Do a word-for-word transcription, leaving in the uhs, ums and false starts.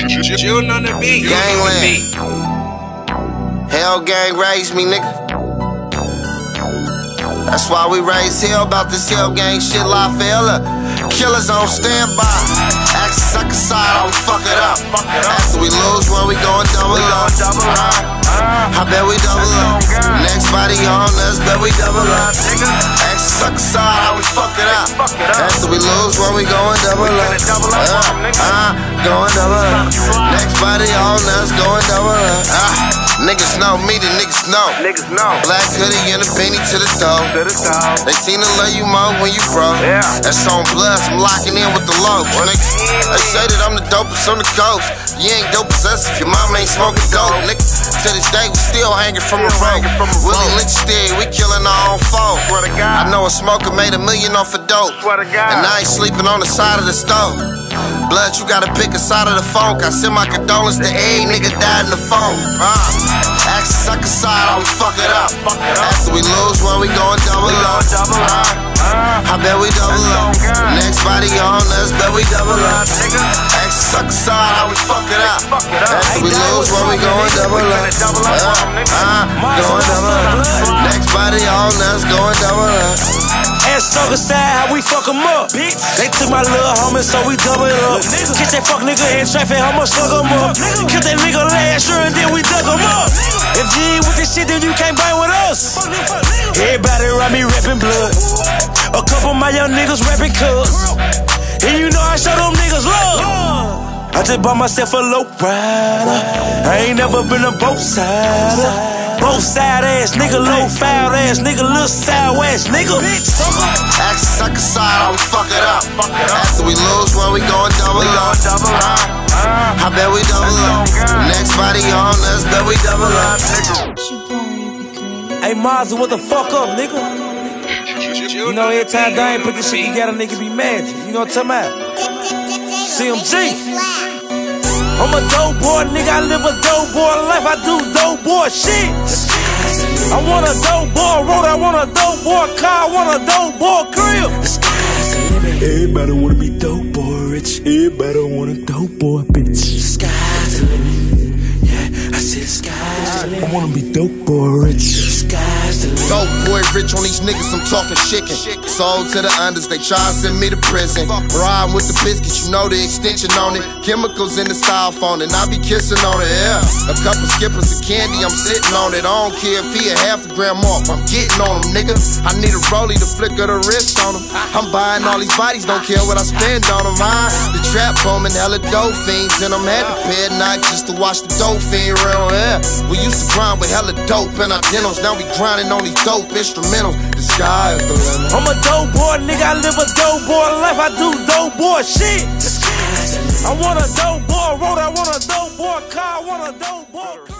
Chillin' on the beat. Gangland. Hell gang raised me, nigga. That's why we raised hell about this hell gang shit, La Fella. Killers on standby. Axe sucker side, I we fuck it up. After we lose, when we going double up. I bet we double up. Next body on us, bet we double up. Axe sucker side, how we fuck it up. After we lose, when we going double up. Uh, uh, going double up. Next body on us, going double up. Uh, niggas know me, the niggas know. Niggas know. Black hoodie and a beanie to the toe. They seem to love you more when you broke. Yeah. That's on blood, I'm locking in with the lows, nigga. They say that I'm the dopest on the coast. You ain't dope possessive, your mom ain't smoking dope, nigga. To this day, we still hanging from a rope. Willie Lynch still, we killing our own foe. I know a smoker made a million off of dope, and I ain't sleeping on the side of the stove. Blood, you gotta pick a side of the phone. I send my condolences to every nigga died in the phone. Uh, Axe sucker side, I we fuck it up. After we lose, when we going double up. Uh, I bet we double up. Next body on us, bet we double up. Axe sucker side, how we fuck it up. After we lose, when we going double up. Uh, uh, going double up. Next body on us, going double up. Ass sucker side, how we fuck 'em up. They took my little homie, so we double it up. Catch that fuck nigga in traffic, I'ma suck 'em up. Kill that nigga last year and then we dug 'em up. If you ain't with this shit, then you can't bang with us. Everybody around me rapping blood. A couple of my young niggas rapping cuz. And you know I show them niggas love. I just bought myself a low rider. I ain't never been a both sider. Both side ass nigga, low foul ass nigga, little sour ass nigga. Axe sucker side, I we fuck it up. After we lose, when we going double up. Uh, I bet we double up. Next body on us, bet we double up. Hey Mazza, what the fuck up, nigga? You know every time I ain't put this shit together, nigga be mad. You know what I'm talking about? C M G. I'm a dope boy, nigga, I live a dope boy life, I do dope boy shit. I want a dope boy road, I want a dope boy car, I want a dope boy crib. Everybody wanna be dope boy rich, everybody want a dope boy bitch. Sky's the limit, yeah, I said sky's the limit. I wanna be dope boy rich. Sky's the limit. Dope boy rich on these niggas, I'm talking chicken. Sold to the unders, they try to send me to prison. Riding with the biscuits, you know the extension on it. Chemicals in the styrofoam, and I be kissing on it, yeah. A couple skippers of candy, I'm sitting on it. I don't care if he a half a gram off, I'm getting on him, nigga. I need a rollie to flicker the wrist on him. I'm buying all these bodies, don't care what I spend on them, huh? The trap booming, hella dope fiends, and I'm had to pay at night just to watch the dope fiend around here. We used to grind with hella dope in our demos, now we grinding on these dope instrumentals. The sky is the limit. I'm a dope boy, nigga, I live a dope boy life, I do dope boy shit. I want a dope boy road, I want a dope boy car, I want a dope boy car.